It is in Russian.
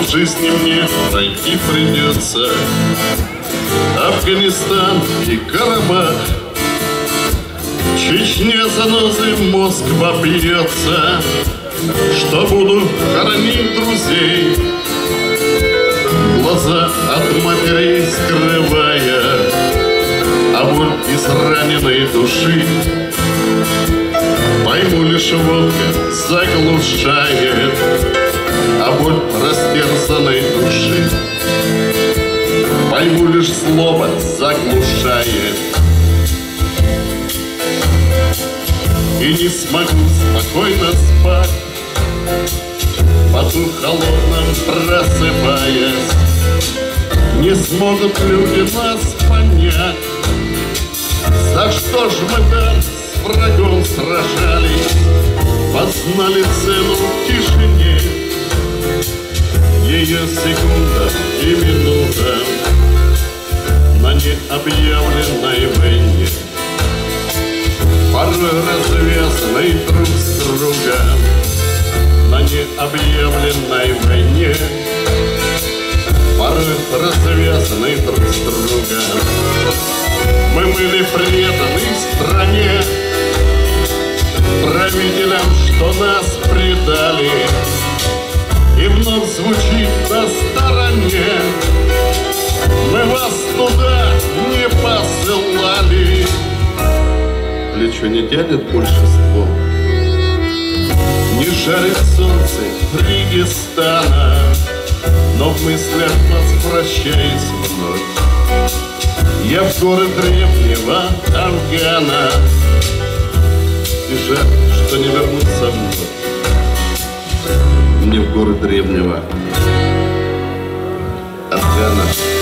жизни мне пройти придется Афганистан и Карабах. В Чечне занозы Москва бьется, что буду хоронить друзей, глаза от матерей скрывая, а боль из раненой души. Пойму, лишь водка заглушает, а боль растерзанной души. Пойму, лишь злоба заглушает, и не смогу спокойно спать, поту холодным просыпаясь. Не смогут люди нас понять, за что ж мы так с врагом сражались, познали цену в тишине, ее секунда и минута на необъявленной войне. Порой развязанный друг с другом на необъявленной войне. Порой развязанный друг с другом. Мы были преданы стране, правителям, что нас предали, и вновь звучит на стороне: мы вас туда не посылали. Плечо не тянет больше ствол, не жарит солнце Регистана, но в мыслях возвращаясь вновь я в город древнего Афгана. И жаль, что не вернуться вновь мне в город древнего Афгана.